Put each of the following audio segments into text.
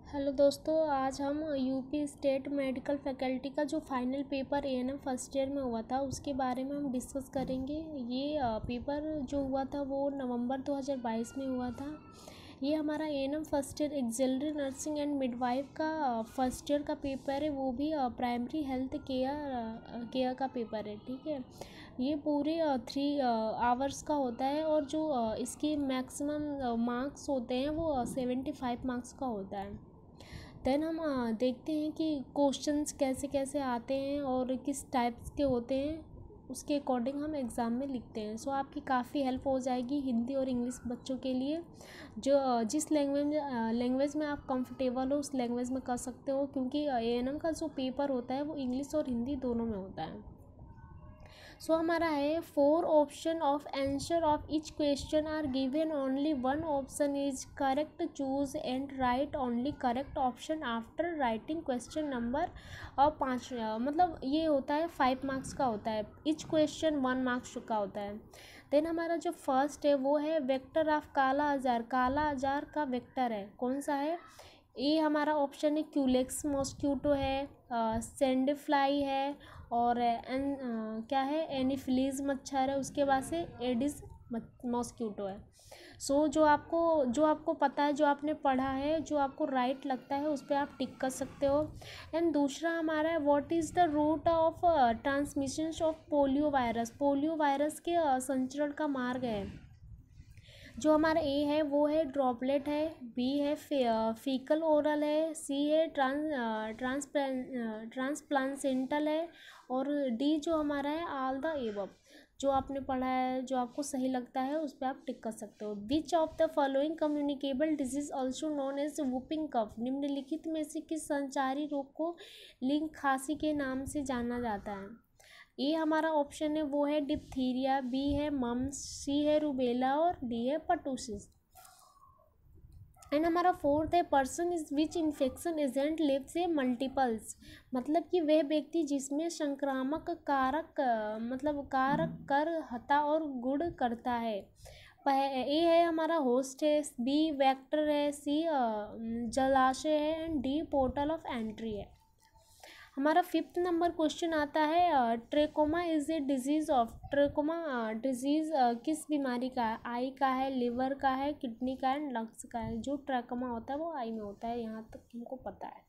Hello दोस्तों, आज हम यूपी स्टेट मेडिकल फैकल्टी का जो final paper ANM first year में हुआ था उसके बारे में हम डिस्कस करेंगे। ये पेपर जो हुआ था वो नवंबर 2022 में हुआ था। ये हमारा ANM first year auxiliary nursing and midwife का फर्स्ट ईयर का पेपर है, वो भी प्राइमरी हेल्थ केयर का पेपर है। ठीक है, ये पूरे 3 आवर्स का होता है और जो इसके मैक्सिमम मार्क्स होते हैं वो 75 मार्क्स का होता है। देन हम देखते हैं कि क्वेश्चंस कैसे कैसे आते हैं और किस टाइप्स के होते हैं, उसके अकॉर्डिंग हम एग्ज़ाम में लिखते हैं। सो आपकी काफ़ी हेल्प हो जाएगी हिंदी और इंग्लिश बच्चों के लिए। जो जिस लैंग्वेज में आप कंफर्टेबल हो उस लैंग्वेज में कर सकते हो, क्योंकि एएनएम का जो पेपर होता है वो इंग्लिश और हिंदी दोनों में होता है। सो हमारा है 4 option of answer of each question are given, only 1 option is correct, choose and write only correct option after writing question number. और 5 मतलब ये होता है 5 मार्क्स का होता है, ईच क्वेश्चन 1 मार्क्स का होता है। देन हमारा जो फर्स्ट है वो है वेक्टर ऑफ काला आजार। काला आजार का वेक्टर है कौन सा है? ये हमारा ऑप्शन है क्यूलेक्स मॉस्क्यूटो है, सैंड फ्लाई है, और क्या है, एनीफिलीज मच्छर है, उसके बाद से एडिस मॉस्क्यूटो है। सो जो आपको पता है, जो आपने पढ़ा है, जो आपको राइट लगता है उस पर आप टिक कर सकते हो। एंड दूसरा हमारा है what is the route of transmission of polio virus. Polio virus के संचरण का मार्ग है। जो हमारा ए है वो है ड्रॉपलेट है, बी है फीकल ओरल है, सी है ट्रांसप्लासेंटल है, और डी जो हमारा है ऑल द एबव। जो आपने पढ़ा है, जो आपको सही लगता है उस पर आप टिक कर सकते हो। Which of the following communicable disease also known as whooping cough. निम्नलिखित में से किस संचारी रोग को लिंग खांसी के नाम से जाना जाता है? ए हमारा ऑप्शन है वो है डिप्थीरिया, बी है मम्स, सी है रूबेला और डी है पर्टूसिस। एंड हमारा फोर्थ है person is which infection agent lives a multiples. मतलब कि वह व्यक्ति जिसमें संक्रामक कारक कर हता और गुड़ करता है। ए है हमारा होस्ट है, बी वेक्टर है, सी जलाशय है, and D portal of entry है। हमारा 5th नंबर क्वेश्चन आता है trachoma is a disease of. Trachoma disease किस बीमारी का है? आई का है, लिवर का है, किडनी का है, लंग्स का है। जो ट्रेकोमा होता है वो आई में होता है, यहाँ तक हमको पता है।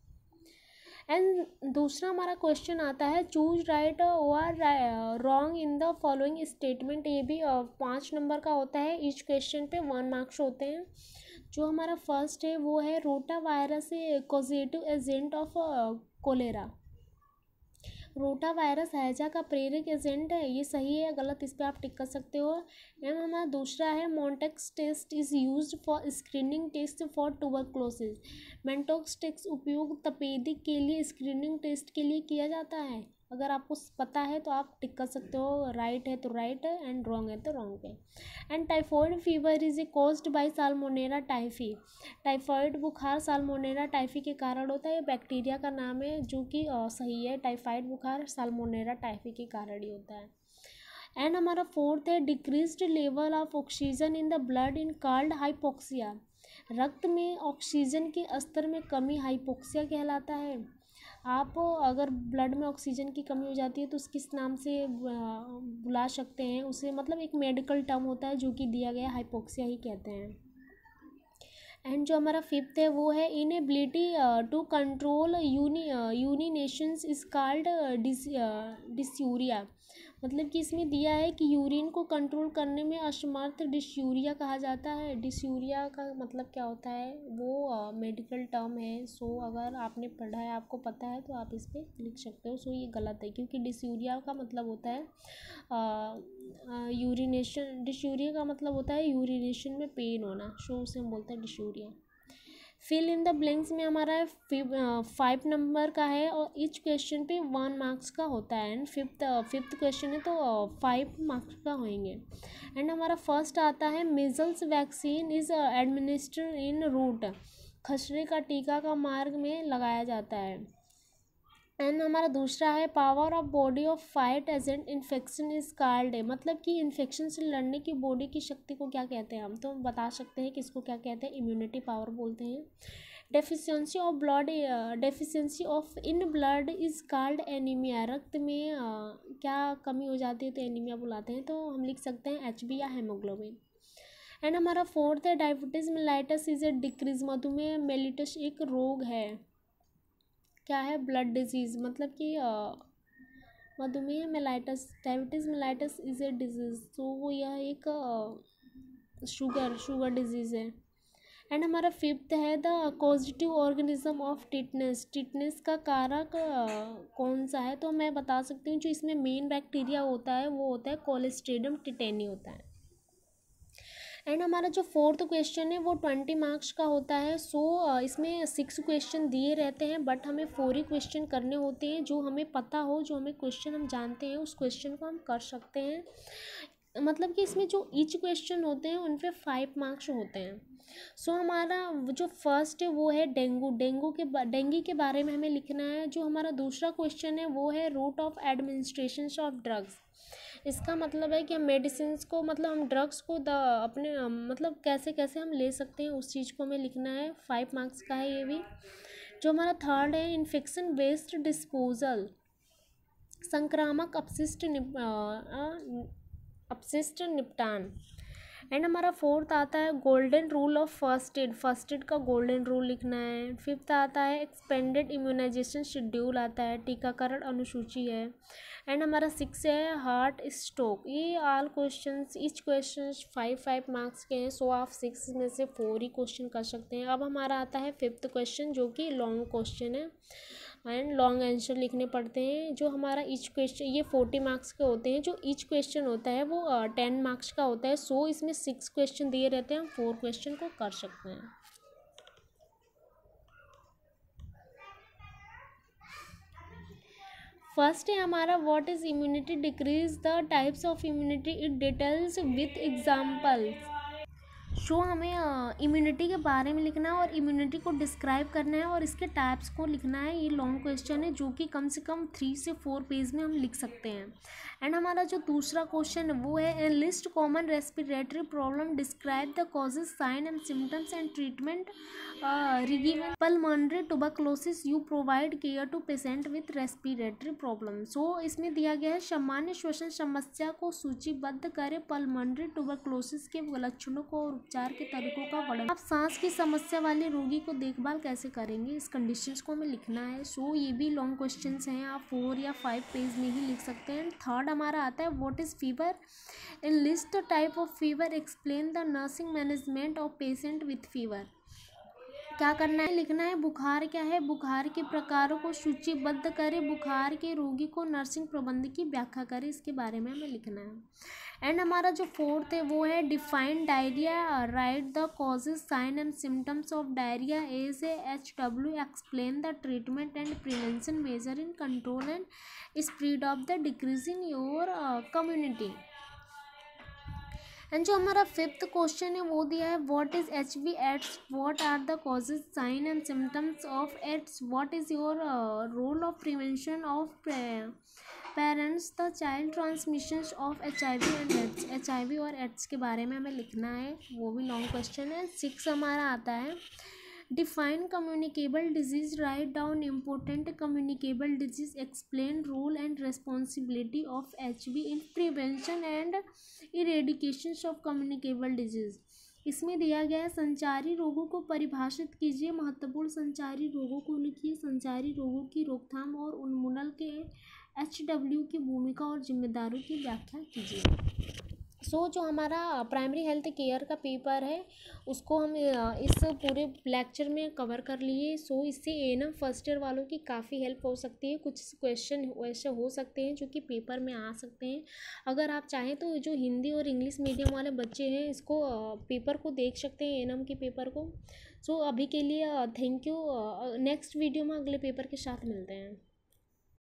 एंड दूसरा हमारा क्वेश्चन आता है चूज राइट और wrong in the following statement. ये भी 5 नंबर का होता है, ईच क्वेश्चन पे 1 मार्क्स होते हैं। जो हमारा फर्स्ट है वो है rota virus causative agent of cholera. Rota virus हैजा का प्रेरक एजेंट है, ये सही है गलत इस पर आप टिक कर सकते हो। एंड हमारा दूसरा है mantoux test is used for screening test for tuberculosis. Mantoux test उपयोग तपेदिक के लिए स्क्रीनिंग टेस्ट के लिए किया जाता है। अगर आपको पता है तो आप टिक कर सकते हो, राइट है तो राइट है एंड रॉन्ग है तो रॉन्ग है। And typhoid fever is a caused by salmonella typhi. Typhoid बुखार साल्मोनेला टाइफी के कारण होता है, बैक्टीरिया का नाम है जो कि सही है। टाइफाइड बुखार साल्मोनेला टाइफी के कारण ही होता है। एंड हमारा फोर्थ है decreased level of oxygen in the blood in called hypoxia. रक्त में ऑक्सीजन के स्तर में कमी हाइपोक्सिया कहलाता है। आप अगर ब्लड में ऑक्सीजन की कमी हो जाती है तो किस नाम से बुला सकते हैं उसे, मतलब एक मेडिकल टर्म होता है जो कि दिया गया, हाइपोक्सिया ही कहते हैं। एंड जो हमारा 5th है वो है inability to control urinations is called dysuria. मतलब कि इसमें दिया है कि यूरिन को कंट्रोल करने में असमर्थ डिस्यूरिया कहा जाता है। डिस्यूरिया का मतलब क्या होता है वो मेडिकल टर्म है। सो अगर आपने पढ़ा है, आपको पता है तो आप इस पर लिख सकते हो। सो ये गलत है क्योंकि डिस्यूरिया का मतलब होता है यूरिनेशन। डिस्यूरिया का मतलब होता है यूरिनेशन में पेन होना, सो उसे हम बोलते हैं dysuria. Fill in the blanks में हमारा 5 नंबर का है और ईच क्वेश्चन पे 1 मार्क्स का होता है। एंड फिफ्थ क्वेश्चन है तो 5 मार्क्स का होंगे। एंड हमारा फर्स्ट आता है measles vaccine is administered in route. खसरे का टीका का मार्ग में लगाया जाता है। एंड हमारा दूसरा है power of body of fight agent infection is called है। मतलब कि इन्फेक्शन से लड़ने की बॉडी की शक्ति को क्या कहते हैं? हम तो बता सकते हैं कि इसको क्या कहते हैं, इम्यूनिटी पावर बोलते हैं। Deficiency of blood, deficiency of in blood is called anaemia. रक्त में क्या कमी हो जाती है तो एनीमिया बुलाते हैं। तो हम लिख सकते हैं HB या हेमोग्लोबिन। एंड हमारा फोर्थ है diabetes mellitus is a disease. मधुमेह मेलिटस एक रोग है, क्या है, ब्लड डिजीज, मतलब कि मधुमेह mellitus, diabetes mellitus is a disease, तो वो यह एक शुगर डिजीज है। एंड हमारा फिफ्थ है the causative organism of tetanus. Tetanus का कारक कौन सा है, तो मैं बता सकती हूँ जो इसमें मेन बैक्टीरिया होता है वो होता है कोलेस्ट्रीडियम टिटेनी होता है। एंड हमारा जो फोर्थ क्वेश्चन है वो 20 मार्क्स का होता है। सो इसमें 6 क्वेश्चन दिए रहते हैं, बट हमें 4 ही क्वेश्चन करने होते हैं। जो हमें पता हो, जो हमें क्वेश्चन हम जानते हैं, उस क्वेश्चन को हम कर सकते हैं। मतलब कि इसमें जो ईच क्वेश्चन होते हैं उन पे 5 मार्क्स होते हैं। सो हमारा जो फर्स्ट है वो है डेंगू के बारे में हमें लिखना है। जो हमारा दूसरा क्वेश्चन है वो है route of administration of drugs. इसका मतलब है कि हम मेडिसिन को, मतलब हम ड्रग्स को अपने मतलब कैसे कैसे हम ले सकते हैं, उस चीज़ को हमें लिखना है। 5 मार्क्स का है ये भी। जो हमारा थर्ड है इन्फेक्शन बेस्ड डिस्पोजल, संक्रामक अपशिष्ट निपटान। एंड हमारा फोर्थ आता है golden rule of first aid. First aid का गोल्डन रूल लिखना है। फिफ्थ आता है एक्सपेंडेड इम्यूनाइजेशन शेड्यूल आता है, टीकाकरण अनुसूची है। एंड हमारा 6 है हार्ट स्ट्रोक। ये all questions, each question 5 marks के हैं। सो आप 6 में से 4 ही क्वेश्चन कर सकते हैं। अब हमारा आता है 5th क्वेश्चन जो कि लॉन्ग क्वेश्चन है एंड लॉन्ग आंसर लिखने पड़ते हैं। जो हमारा ईच क्वेश्चन, ये 40 मार्क्स के होते हैं। जो ईच क्वेश्चन होता है वो 10 मार्क्स का होता है। सो इसमें 6 क्वेश्चन दिए रहते हैं, हम 4 क्वेश्चन को कर सकते हैं। फर्स्ट है हमारा what is immunity disease, the types of immunity it details with examples. So हमें इम्यूनिटी के बारे में लिखना है और इम्यूनिटी को डिस्क्राइब करना है और इसके टाइप्स को लिखना है। ये लॉन्ग क्वेश्चन है जो कि कम से कम 3 से 4 पेज में हम लिख सकते हैं। एंड हमारा जो दूसरा क्वेश्चन है वो है enlist common respiratory problem, describe the causes, sign and symptoms and treatment regarding pulmonary tuberculosis, you provide care to patient with respiratory problem. So इसमें दिया गया है सामान्य श्वसन समस्या को सूचीबद्ध करें, पल्मोनरी ट्यूबरकुलोसिस के लक्षणों को और उपचार के तरीकों का वर्णन। आप सांस की समस्या वाले रोगी को देखभाल कैसे करेंगे, इस कंडीशंस को हमें लिखना है। सो ये भी लॉन्ग क्वेश्चंस हैं, आप 4 या 5 पेज में ही लिख सकते हैं। थर्ड हमारा आता है what is fever, enlist type of fever, explain the nursing management of patient with fever. क्या करना है, लिखना है बुखार क्या है, बुखार के प्रकारों को सूचीबद्ध करें, बुखार के रोगी को नर्सिंग प्रबंध की व्याख्या करें, इसके बारे में हमें लिखना है। एंड हमारा जो फोर्थ है वो है define diarrhoea, write the causes, sign and symptoms of diarrhoea as a HW, explain the treatment and prevention measure in control and spread of the disease in your community. And जो हमारा 5th question है वो दिया है what is HB AIDS, what are the causes, sign and symptoms of AIDS, what is your role of prevention of parents the child transmission of HIV and ads. HIV और AIDS के बारे में हमें लिखना है, वो भी लॉन्ग क्वेश्चन है। 6 हमारा आता है define communicable disease, write down important communicable disease, explain role and responsibility of HB in prevention and eradication of communicable disease. इसमें दिया गया है संचारी रोगों को परिभाषित कीजिए, महत्वपूर्ण संचारी रोगों को लिखिए, संचारी रोगों की रोकथाम और उन्मूलन के HW की भूमिका और जिम्मेदारियों की व्याख्या कीजिए। सो जो हमारा प्राइमरी हेल्थ केयर का पेपर है उसको हम इस पूरे लेक्चर में कवर कर लिए। सो इससे ANM फर्स्ट ईयर वालों की काफ़ी हेल्प हो सकती है। कुछ क्वेश्चन वैसे हो सकते हैं जो कि पेपर में आ सकते हैं। अगर आप चाहें तो जो हिंदी और इंग्लिश मीडियम वाले बच्चे हैं इसको पेपर को देख सकते हैं, ANM के पेपर को। सो अभी के लिए थैंक यू। नेक्स्ट वीडियो में अगले पेपर के साथ मिलते हैं।